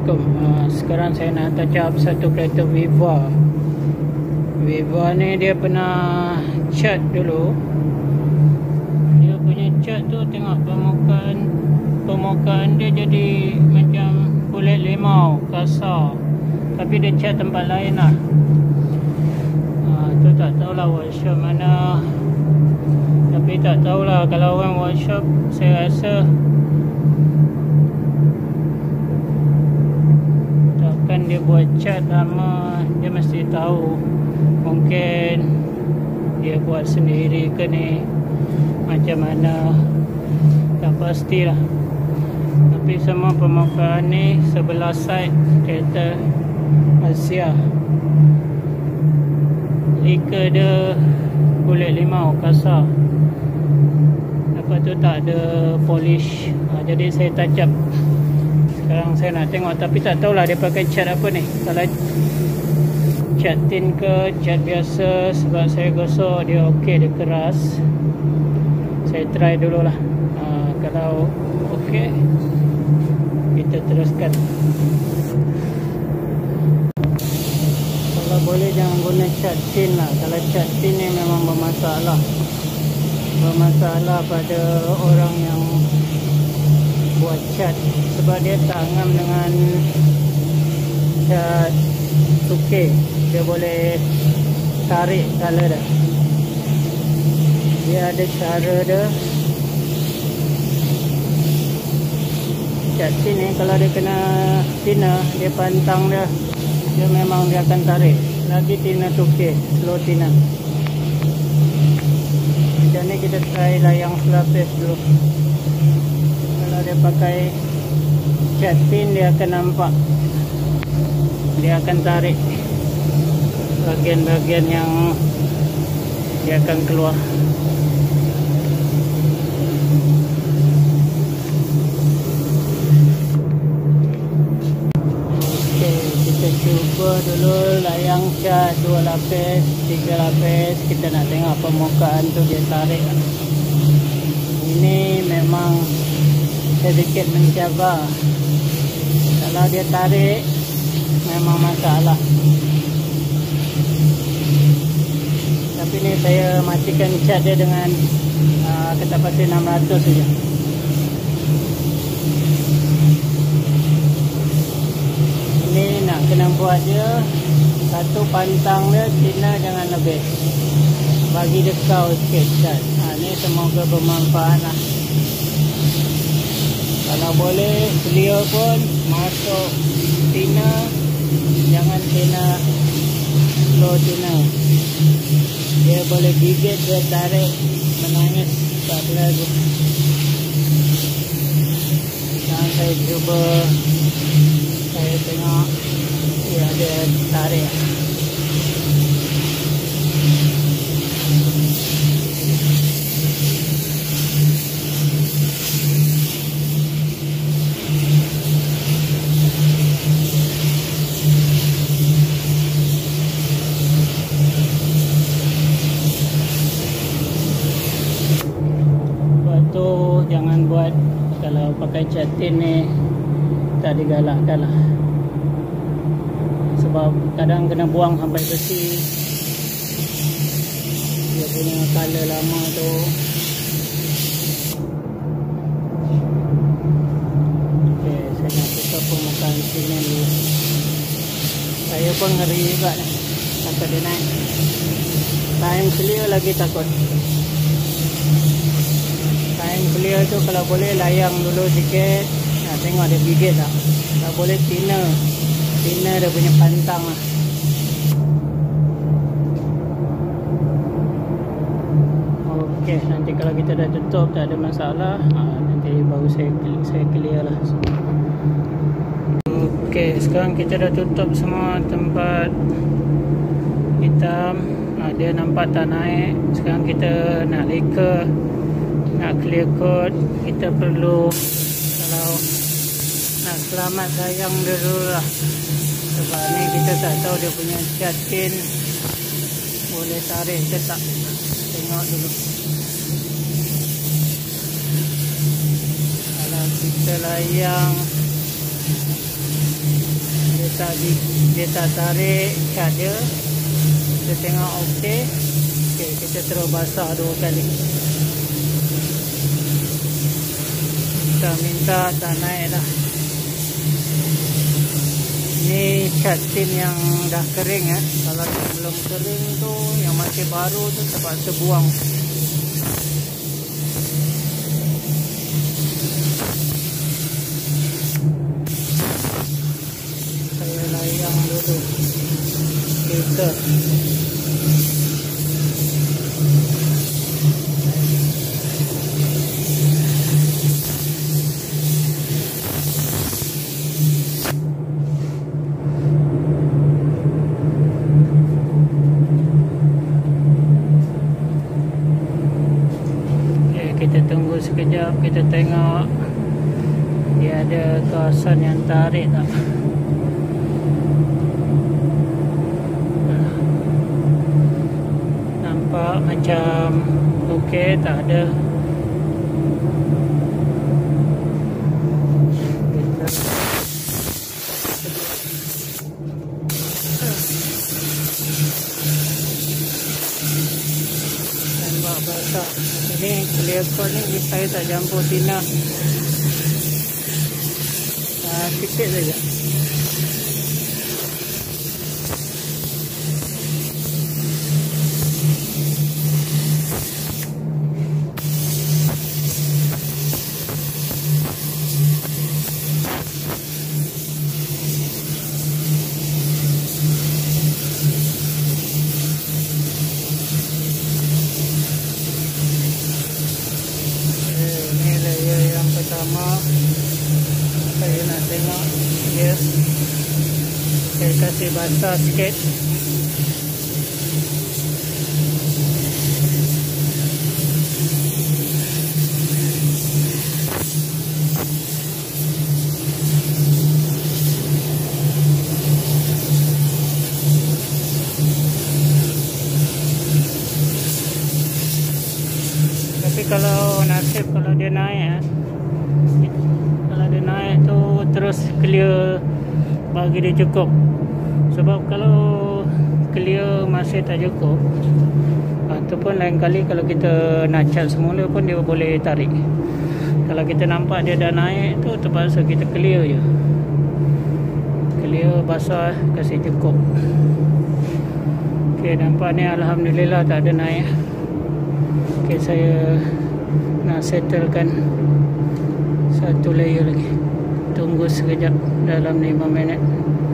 Assalamualaikum. Sekarang saya nak touch up satu kereta Viva. Viva ni dia pernah cat dulu. Dia punya cat tu tengok permukaan dia jadi macam kulit limau, kasar. Tapi dia cat tempat lain lah. Tu tak tahulah workshop mana. Tapi tak tahulah kalau orang workshop, saya rasa takkan dia buat cat lama, dia mesti tahu. Mungkin dia buat sendiri ke ni, macam mana, tak pastilah. Tapi semua permukaan ni sebelah side kereta Asia, lika dia kulit limau, kasar. Lepas tu tak ada polish. Jadi saya touch up. Sekarang saya nak tengok, tapi tak tahulah dia pakai cat apa ni. Kalau cat tin ke cat biasa. Sebab saya gosok dia okey, dia keras. Saya try dululah. Kalau okey, kita teruskan. Kalau boleh jangan guna cat tin lah. Kalau cat tin ni memang bermasalah. Bermasalah pada orang yang buat cat, sebab dia tak ngam dengan cat tukir. Dia boleh tarik color dah. Dia ada cara dia. Cat tin ni kalau dia kena tina, dia pantang dia, dia memang dia akan tarik. Lagi tina tukir, slow tina. Macam ni kita try layang selapis dulu. Kalau dia pakai cat tin, dia akan nampak, dia akan tarik bahagian-bahagian yang dia akan keluar. Okey, kita cuba dulu layang cat 2 lapis, 3 lapis. Kita nak tengok permukaan tu dia tarik. Ini memang sedikit mencabar. Kalau dia tarik, memang masalah. Tapi ni saya matikan cat dia dengan ketapati 600 saja. Ini nak kena buat dia satu pantang dia, tina jangan lebih. Bagi dekau sikit cat. Ni semoga bermanfaat lah. Kalau boleh clear pun masuk tina, jangan tina slow tina. Dia boleh gigit, dia tarik, menangis, tak lagu. Sekarang saya cuba, saya tengok dia ada tarik. Jangan buat, kalau pakai cat tin ni tak digalakkan lah. Sebab kadang kena buang sampai bersih. Dia punya color lama tu. Okay, saya nak tutup permukaan sini dulu. Saya pun ngeri juga ni, takut dia naik. Time clear lagi takut. Time clear tu kalau boleh layang dulu sikit. Tengok dia gigit tak. Kalau boleh tina dia punya pantang lah. Okey, nanti kalau kita dah tutup tak ada masalah, nanti baru saya clear lah. Okey, sekarang kita dah tutup semua tempat hitam. Dia nampak tak naik. Sekarang kita nak leka, nak clear coat. Kita perlu, kalau nak selamat sayang dia dulu lah. Sebab ni kita tak tahu dia punya cat tin boleh tarik ke tak. Tengok dulu. Kalau kita layang dia tak tarik cat dia. Kita tengok okey. Okey, kita terus basah 2 kali. Kita minta tak naik dah. Ini cat tin yang dah kering ya. Kalau belum kering tu, yang masih baru tu terpaksa buang. Saya layang dulu filter. Kita tunggu sekejap, kita tengok dia ada kawasan yang tarik tak. Nampak macam okey, tak ada. Nampak basah. Ini clear coat ni saya tak campur tina. Sikit saja. Pertama saya nak tengok dia, saya kasih basah sikit. Tapi kalau nasib, kalau dia naik tu terus clear, bagi dia cukup. Sebab kalau clear masih tak cukup, ataupun lain kali kalau kita nak cat semula pun dia boleh tarik. Kalau kita nampak dia dah naik tu, terpaksa kita clear je. Clear, basah, kasih cukup. Ok, nampak ni alhamdulillah tak ada naik. Ok, saya nak settlekan satu layer lagi. Tunggu sekejap, dalam 5 minit.